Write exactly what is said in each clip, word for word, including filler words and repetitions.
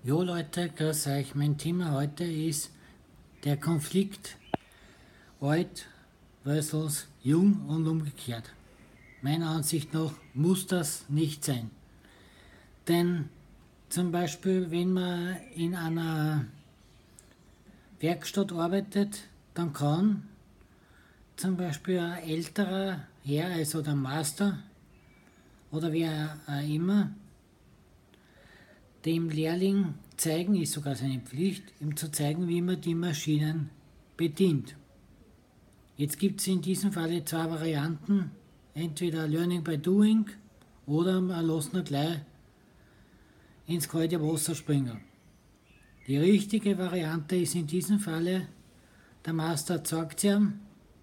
Jo Leute, grüß euch. Mein Thema heute ist der Konflikt alt versus jung und umgekehrt. Meiner Ansicht nach muss das nicht sein. Denn zum Beispiel, wenn man in einer Werkstatt arbeitet, dann kann zum Beispiel ein älterer Herr, also der Master oder wer auch immer, dem Lehrling zeigen, ist sogar seine Pflicht, ihm zu zeigen, wie man die Maschinen bedient. Jetzt gibt es in diesem Falle zwei Varianten, entweder Learning by Doing oder man lässt ihn gleich ins kalte Wasser springen. Die richtige Variante ist in diesem Falle, der Master zeigt es ihm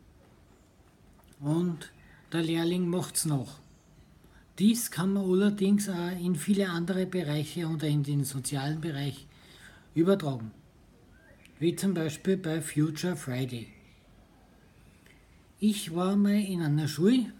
und der Lehrling macht es nach. Dies kann man allerdings auch in viele andere Bereiche oder in den sozialen Bereich übertragen, wie zum Beispiel bei Future Friday. Ich war mal in einer Schule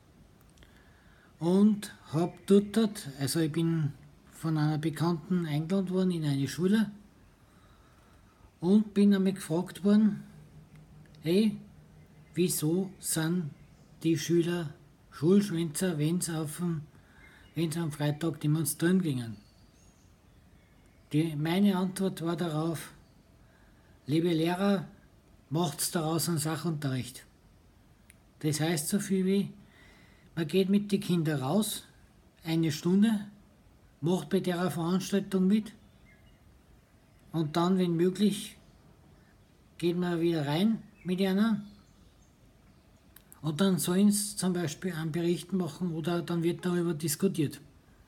und habe dort, also ich bin von einer Bekannten eingeladen worden in eine Schule und bin einmal gefragt worden, hey, wieso sind die Schüler Schulschwänzer, wenn sie auf dem, wenn sie am Freitag demonstrieren gingen? Die, meine Antwort war darauf, liebe Lehrer, macht's daraus einen Sachunterricht. Das heißt so viel wie, man geht mit den Kindern raus, eine Stunde, macht bei der Veranstaltung mit und dann, wenn möglich, geht man wieder rein mit einer. Und dann sollen sie zum Beispiel einen Bericht machen oder dann wird darüber diskutiert.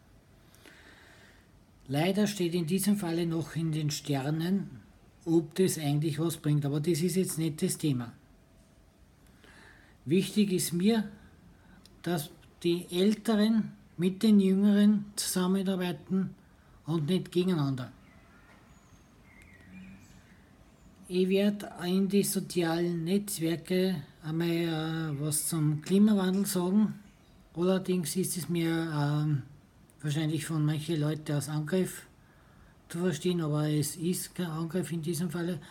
Leider steht in diesem Falle noch in den Sternen, ob das eigentlich was bringt, aber das ist jetzt nicht das Thema. Wichtig ist mir, dass die Älteren mit den Jüngeren zusammenarbeiten und nicht gegeneinander. Ich werde in die sozialen Netzwerke einmal äh, was zum Klimawandel sagen. Allerdings ist es mir äh, wahrscheinlich von manchen Leuten als Angriff zu verstehen, aber es ist kein Angriff in diesem Falle.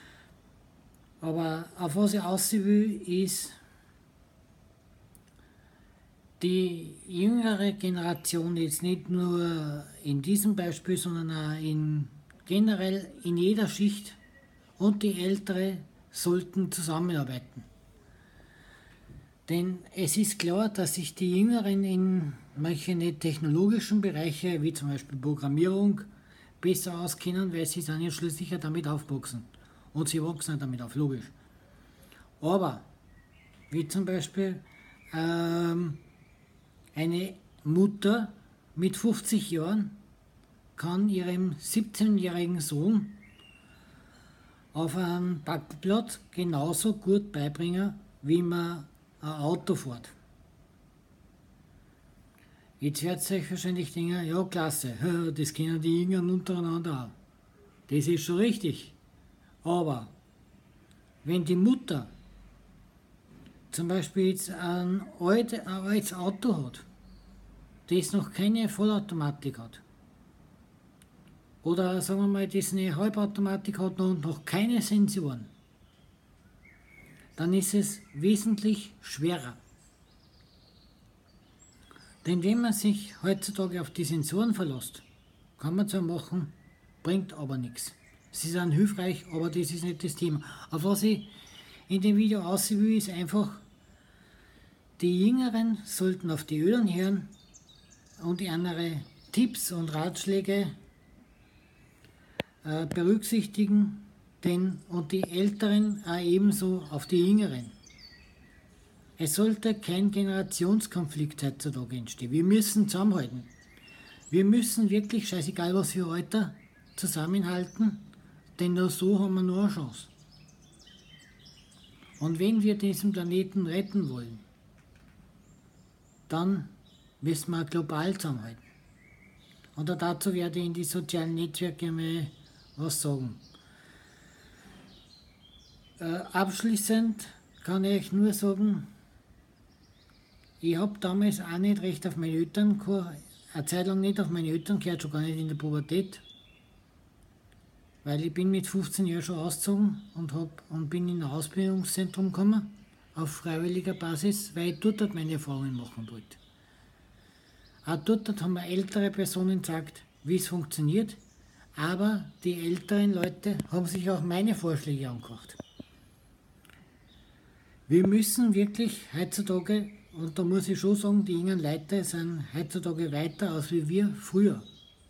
Aber auf was ich raus will, ist, die jüngere Generation jetzt nicht nur in diesem Beispiel, sondern auch in, generell in jeder Schicht und die Ältere sollten zusammenarbeiten. Denn es ist klar, dass sich die Jüngeren in manchen technologischen Bereichen, wie zum Beispiel Programmierung, besser auskennen, weil sie dann ja schließlich damit aufwachsen. Und sie wachsen damit auf, logisch. Aber, wie zum Beispiel ähm, eine Mutter mit fünfzig Jahren kann ihrem siebzehnjährigen Sohn auf einem Parkplatz genauso gut beibringen, wie man ein Auto fährt. Jetzt werdet ihr euch wahrscheinlich denken, ja klasse, das kennen die Jüngeren untereinander auch. Das ist schon richtig. Aber wenn die Mutter zum Beispiel jetzt ein, alt, ein altes Auto hat, das noch keine Vollautomatik hat, oder sagen wir mal, das eine Halbautomatik hat und noch keine Sensoren, dann ist es wesentlich schwerer. Denn wenn man sich heutzutage auf die Sensoren verlässt, kann man zwar machen, bringt aber nichts. Sie sind hilfreich, aber das ist nicht das Thema. Auf was ich in dem Video aussehen will, ist einfach, die Jüngeren sollten auf die Eltern hören und ihre Tipps und Ratschläge äh, berücksichtigen, denn und die Älteren auch ebenso auf die Jüngeren. Es sollte kein Generationskonflikt heutzutage entstehen. Wir müssen zusammenhalten. Wir müssen wirklich, scheißegal was für Alter, zusammenhalten, denn nur so haben wir nur eine Chance. Und wenn wir diesen Planeten retten wollen, dann müssen wir global zusammenhalten. Und dazu werde ich in die sozialen Netzwerke mal was sagen. Äh, abschließend kann ich euch nur sagen, ich habe damals auch nicht recht auf meine Eltern, eine Zeit lang nicht auf meine Eltern gehört, schon gar nicht in der Pubertät. weil ich bin mit fünfzehn Jahren schon ausgezogen und, hab, und bin in ein Ausbildungszentrum gekommen, auf freiwilliger Basis, weil ich dort meine Erfahrungen machen wollte. Auch dort haben mir ältere Personen gesagt, wie es funktioniert, aber die älteren Leute haben sich auch meine Vorschläge angehört. Wir müssen wirklich heutzutage, und da muss ich schon sagen, die jungen Leute sind heutzutage weiter als wie wir früher.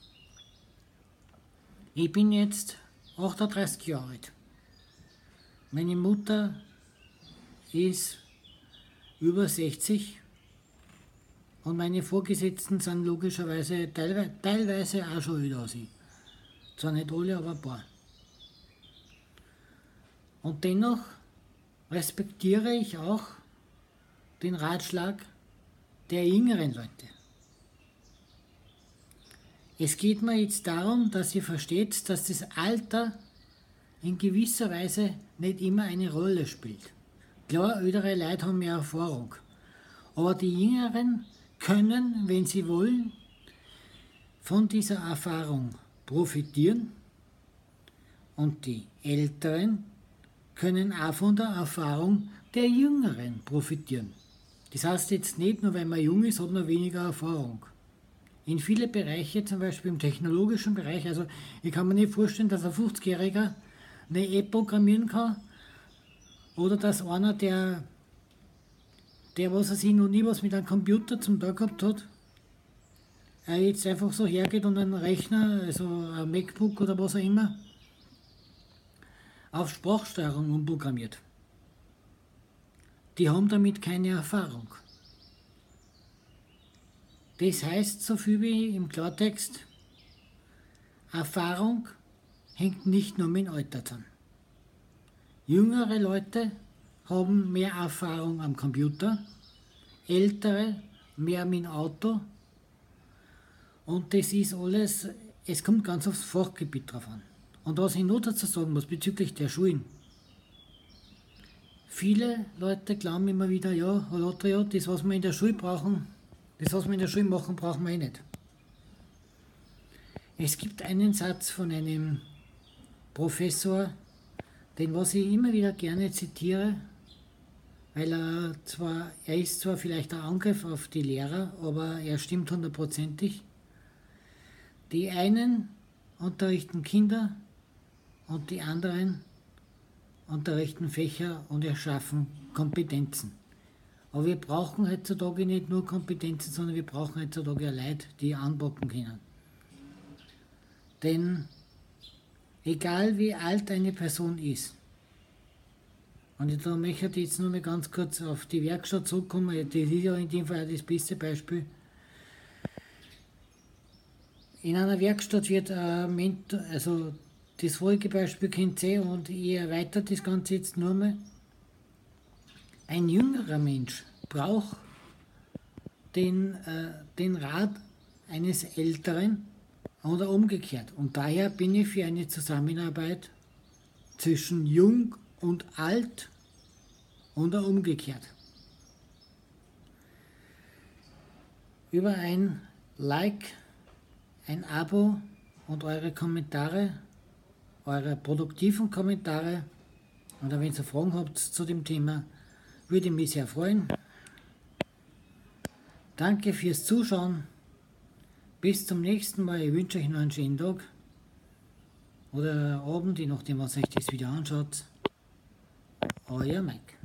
Ich bin jetzt achtunddreißig Jahre alt. Meine Mutter ist über sechzig und meine Vorgesetzten sind logischerweise teilweise, teilweise auch schon älter als ich. Zwar nicht alle, aber ein paar. Und dennoch respektiere ich auch den Ratschlag der jüngeren Leute. Es geht mir jetzt darum, dass ihr versteht, dass das Alter in gewisser Weise nicht immer eine Rolle spielt. Klar, ältere Leute haben mehr Erfahrung, aber die Jüngeren können, wenn sie wollen, von dieser Erfahrung profitieren und die Älteren können auch von der Erfahrung der Jüngeren profitieren. Das heißt jetzt nicht, nur weil man jung ist, hat man weniger Erfahrung. In viele Bereiche, zum Beispiel im technologischen Bereich, also ich kann mir nicht vorstellen, dass ein fünfzigjähriger eine App programmieren kann oder dass einer, der, der was er sich noch nie was mit einem Computer zum Tag gehabt hat, er jetzt einfach so hergeht und einen Rechner, also ein MacBook oder was auch immer, auf Sprachsteuerung umprogrammiert. Die haben damit keine Erfahrung. Das heißt so viel wie im Klartext, Erfahrung hängt nicht nur mit dem Alter zusammen. Jüngere Leute haben mehr Erfahrung am Computer, ältere mehr mit dem Auto und das ist alles, es kommt ganz aufs Fachgebiet drauf an. Und was ich noch dazu sagen muss bezüglich der Schulen. Viele Leute glauben immer wieder, ja, ja, das was wir in der Schule brauchen, das, was wir in der Schule machen, brauchen wir eh nicht. Es gibt einen Satz von einem Professor, den was ich immer wieder gerne zitiere, weil er zwar, er ist zwar vielleicht ein Angriff auf die Lehrer, aber er stimmt hundertprozentig. Die einen unterrichten Kinder und die anderen unterrichten Fächer und erschaffen Kompetenzen. Aber wir brauchen heutzutage nicht nur Kompetenzen, sondern wir brauchen heutzutage auch Leute, die anpacken können. Denn egal wie alt eine Person ist, und da möchte ich jetzt nur mal ganz kurz auf die Werkstatt zurückkommen, das ist ja in dem Fall das beste Beispiel. In einer Werkstatt wird ein Mentor, also das vorige Beispiel kennt ihr und ich erweitere das Ganze jetzt nur mal. Ein jüngerer Mensch braucht den, äh, den Rat eines Älteren oder umgekehrt. Und daher bin ich für eine Zusammenarbeit zwischen jung und alt oder umgekehrt. Über ein Like, ein Abo und eure Kommentare, eure produktiven Kommentare oder wenn ihr Fragen habt zu dem Thema, würde mich sehr freuen. Danke fürs Zuschauen. Bis zum nächsten Mal. Ich wünsche euch noch einen schönen Tag oder Abend, je nachdem, was euch das Video anschaut. Euer Mike.